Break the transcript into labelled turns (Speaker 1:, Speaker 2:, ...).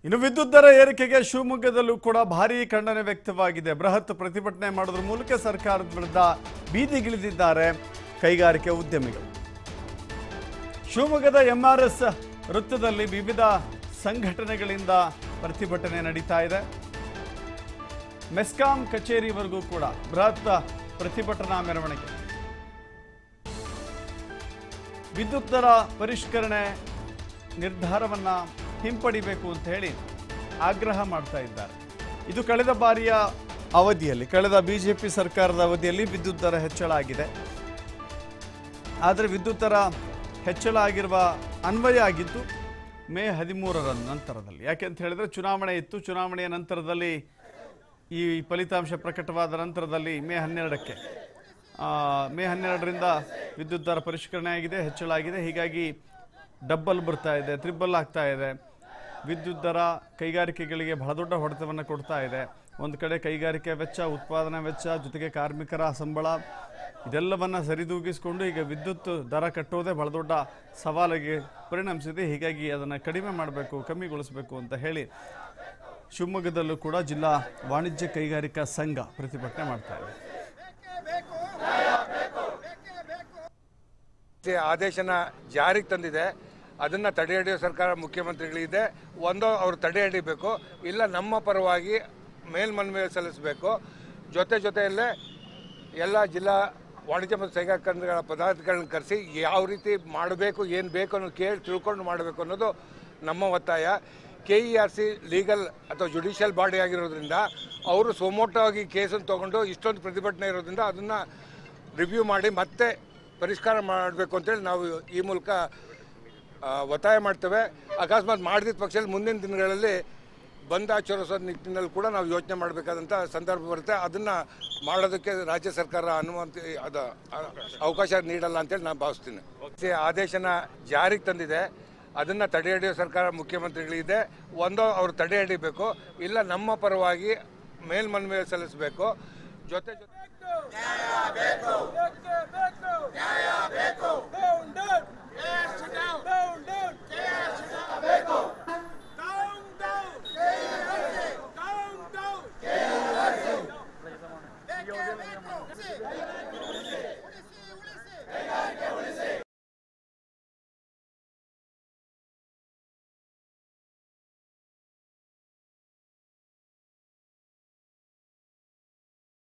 Speaker 1: ಇನ್ನು ವಿದ್ಯುತ್ ದರ ಏರಿಕೆಗೆ ಶಿವಮೊಗ್ಗದಲ್ಲೂ ಕೂಡ ಭಾರೀ ಖಂಡನೆ ವ್ಯಕ್ತವಾಗಿದೆ. ಬೃಹತ್ ಪ್ರತಿಭಟನೆ ಮಾಡೋದ್ರ ಮೂಲಕ ಸರ್ಕಾರದ ವಿರುದ್ಧ ಬೀದಿಗಿಳಿದಿದ್ದಾರೆ ಕೈಗಾರಿಕೆ ಉದ್ಯಮಿಗಳು. ಶಿವಮೊಗ್ಗದ ಎಂಆರ್ಎಸ್ ವೃತ್ತದಲ್ಲಿ ವಿವಿಧ ಸಂಘಟನೆಗಳಿಂದ ಪ್ರತಿಭಟನೆ ನಡೀತಾ ಇದೆ. ಮೆಸ್ಕಾಂ ಕಚೇರಿವರೆಗೂ ಕೂಡ ಬೃಹತ್ ಪ್ರತಿಭಟನಾ ಮೆರವಣಿಗೆ. ವಿದ್ಯುತ್ ದರ ಪರಿಷ್ಕರಣೆ ನಿರ್ಧಾರವನ್ನ ಹಿಂಪಡಿಬೇಕು ಅಂತ ಹೇಳಿ ಆಗ್ರಹ ಮಾಡ್ತಾ ಇದ್ದಾರೆ. ಇದು ಕಳೆದ ಬಾರಿಯ ಅವಧಿಯಲ್ಲಿ, ಕಳೆದ ಬಿಜೆಪಿ ಸರ್ಕಾರದ ಅವಧಿಯಲ್ಲಿ ವಿದ್ಯುತ್ ದರ ಹೆಚ್ಚಳ ಆಗಿದೆ. ಆದರೆ ವಿದ್ಯುತ್ ದರ ಹೆಚ್ಚಳ ಆಗಿರುವ ಅನ್ವಯ ಆಗಿದ್ದು ಮೇ 13ರ ನಂತರದಲ್ಲಿ. ಯಾಕೆಂತ ಹೇಳಿದ್ರೆ ಚುನಾವಣೆ ಇತ್ತು. ಚುನಾವಣೆಯ ನಂತರದಲ್ಲಿ ಈ ಫಲಿತಾಂಶ ಪ್ರಕಟವಾದ ನಂತರದಲ್ಲಿ ಮೇ 12ರಿಂದ ವಿದ್ಯುತ್ ದರ ಪರಿಷ್ಕರಣೆ ಆಗಿದೆ, ಹೆಚ್ಚಳ ಆಗಿದೆ. ಹೀಗಾಗಿ ಡಬ್ಬಲ್ ಬರ್ತಾ ಇದೆ, ತ್ರಿಬಲ್ ಆಗ್ತಾ ಇದೆ. ವಿದ್ಯುತ್ ದರ ಕೈಗಾರಿಕೆಗಳಿಗೆ ಬಹಳ ದೊಡ್ಡ ಹೊಡೆತವನ್ನು ಕೊಡ್ತಾ ಇದೆ. ಒಂದು ಕಡೆ ಕೈಗಾರಿಕೆ ವೆಚ್ಚ, ಉತ್ಪಾದನಾ ವೆಚ್ಚ, ಜೊತೆಗೆ ಕಾರ್ಮಿಕರ ಸಂಬಳ ಇದೆಲ್ಲವನ್ನು ಸರಿದೂಗಿಸಿಕೊಂಡು ಈಗ ವಿದ್ಯುತ್ ದರ ಕಟ್ಟೋದೇ ಬಹಳ ದೊಡ್ಡ ಸವಾಲಿಗೆ ಪರಿಣಮಿಸಿದೆ. ಹೀಗಾಗಿ ಅದನ್ನು ಕಡಿಮೆ ಮಾಡಬೇಕು, ಕಮ್ಮಿಗೊಳಿಸಬೇಕು ಅಂತ ಹೇಳಿ ಶಿವಮೊಗ್ಗದಲ್ಲೂ ಕೂಡ ಜಿಲ್ಲಾ ವಾಣಿಜ್ಯ ಕೈಗಾರಿಕಾ ಸಂಘ ಪ್ರತಿಭಟನೆ ಮಾಡ್ತಾ ಇದೆ.
Speaker 2: ಆದೇಶನ ಜಾರಿಗೆ ತಂದಿದೆ. ಅದನ್ನು ತಡೆ ಹಿಡಿಯೋ ಸರ್ಕಾರ ಮುಖ್ಯಮಂತ್ರಿಗಳಿದೆ. ಒಂದು ಅವರು ತಡೆ ಹಿಡಿಬೇಕು, ಇಲ್ಲ ನಮ್ಮ ಪರವಾಗಿ ಮೇಲ್ಮನವಿ ಸಲ್ಲಿಸಬೇಕು. ಜೊತೆಯಲ್ಲೇ ಎಲ್ಲ ಜಿಲ್ಲಾ ವಾಣಿಜ್ಯ ಮತ್ತು ಕೈಗಾರಿಕಾ ಪದಾಧಿಕಾರಿಗಳನ್ನ ಕರೆಸಿ ಯಾವ ರೀತಿ ಮಾಡಬೇಕು, ಏನು ಬೇಕು ಅನ್ನೋದು ಕೇಳಿ ತಿಳ್ಕೊಂಡು ಮಾಡಬೇಕು ಅನ್ನೋದು ನಮ್ಮ ಒತ್ತಾಯ. KERC ಲೀಗಲ್ ಅಥವಾ ಜುಡಿಷಿಯಲ್ ಬಾಡಿ ಆಗಿರೋದ್ರಿಂದ ಅವರು ಸೋಮೋಟವಾಗಿ ಕೇಸನ್ನು ತೊಗೊಂಡು ಇಷ್ಟೊಂದು ಪ್ರತಿಭಟನೆ ಇರೋದ್ರಿಂದ ಅದನ್ನು ರಿವ್ಯೂ ಮಾಡಿ ಮತ್ತೆ ಪರಿಷ್ಕಾರ ಮಾಡಬೇಕು ಅಂತೇಳಿ ನಾವು ಈ ಮೂಲಕ ಒತ್ತಾಯ ಮಾಡ್ತೇವೆ. ಅಕಸ್ಮಾತ್ ಮಾಡಿದ ಪಕ್ಷದಲ್ಲಿ ಮುಂದಿನ ದಿನಗಳಲ್ಲಿ ಬಂದ್ ಆಚರಿಸೋ ನಿಟ್ಟಿನಲ್ಲಿ ಕೂಡ ನಾವು ಯೋಚನೆ ಮಾಡಬೇಕಾದಂಥ ಸಂದರ್ಭ ಬರುತ್ತೆ. ಅದನ್ನು ಮಾಡೋದಕ್ಕೆ ರಾಜ್ಯ ಸರ್ಕಾರ ಅವಕಾಶ ನೀಡಲ್ಲ ಅಂತೇಳಿ ನಾನು ಭಾವಿಸ್ತೀನಿ. ಆದೇಶನ ಜಾರಿಗೆ ತಂದಿದೆ. ಅದನ್ನು ತಡೆ ಹಿಡಿಯೋ ಸರ್ಕಾರ ಮುಖ್ಯಮಂತ್ರಿಗಳಿದೆ. ಒಂದು ಅವರು ತಡೆ ಹಿಡಿಬೇಕು, ಇಲ್ಲ ನಮ್ಮ ಪರವಾಗಿ ಮೇಲ್ಮನವಿ ಸಲ್ಲಿಸಬೇಕು. ಜೊತೆ